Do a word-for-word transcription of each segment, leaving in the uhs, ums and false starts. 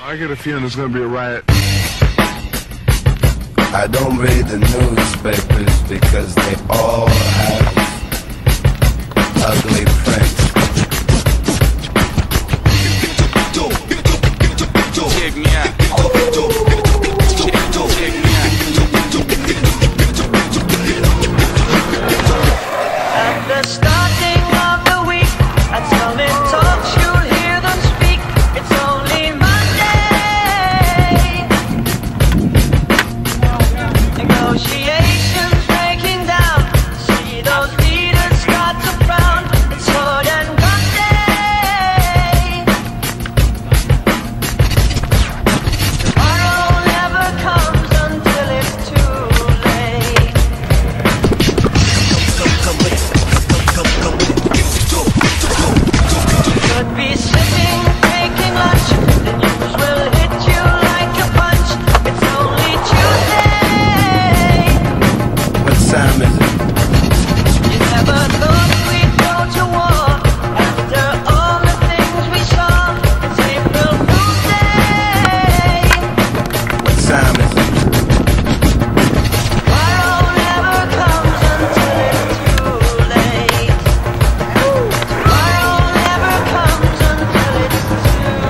I get a feeling there's gonna be a riot. I don't read the newspapers because they all have ugly prints. Check me out. Check me out. At the starting of the week, at Summit Talks, you'll hear them speak. It's only Monday. Negotiations breaking down. See those leaders start to frown. It's Sword and Monday. Tomorrow never comes until it's too late. Could be sitting, taking lunch. The news will hit you like a punch. It's only Tuesday. What time is it? You never thought we'd go to war after all the things we saw. It's April Fool's Day. What time is it? Tomorrow never comes until it's too late. Tomorrow never comes until it's too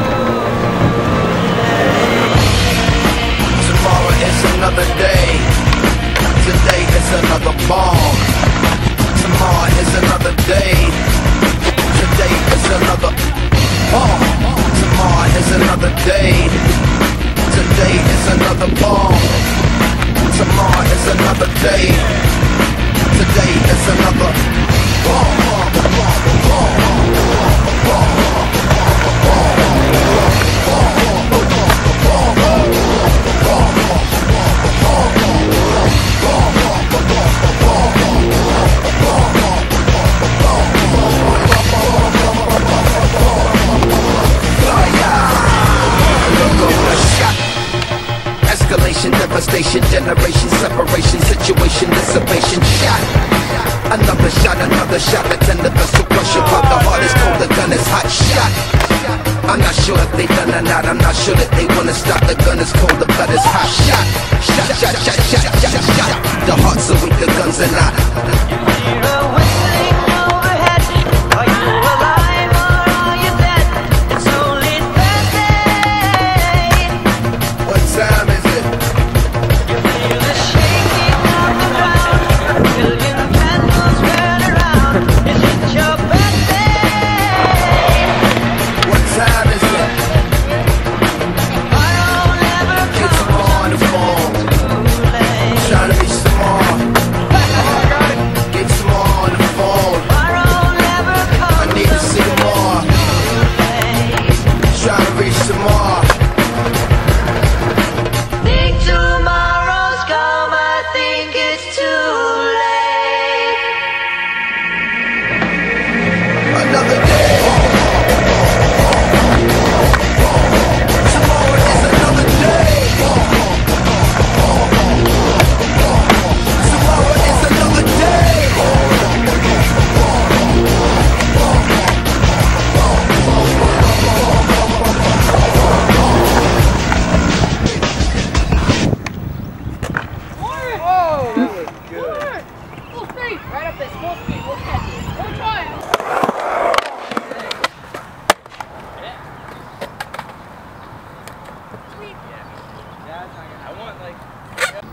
late. Tomorrow is another day. Today is another bomb. Tomorrow is another day. Today is another bomb. Tomorrow is another day. Today is another bomb. Tomorrow is another day. Today is another bomb. Escalation, devastation, generation, separation, situation, dissipation, shot. Another shot, another shot, attend the vessel pressure pop. The heart is cold, the gun is hot, shot. I'm not sure if they done or not, I'm not sure that they wanna stop. The gun is cold, the blood is hot, shot. Shot, shot, shot, shot, shot, shot. The hearts are weak, the guns are not. Hear a whistling overhead. Are you alive or are you dead? It's only Thursday. What time is it? You feel the shaking of the ground. A million candles burn around. Is it your birthday? What time is it? Tomorrow never Get some more on the phone. comes too late. Trying to reach some more. Get some more on the phone. Tomorrow never I comes need to see more. too late. Trying to reach some more. Think tomorrow's come, I think it's too late. Another day. Tomorrow is another day. Tomorrow is another day. Full speed! Right up this, full speed. We'll catch it. We'll try it. Sweet. I want like.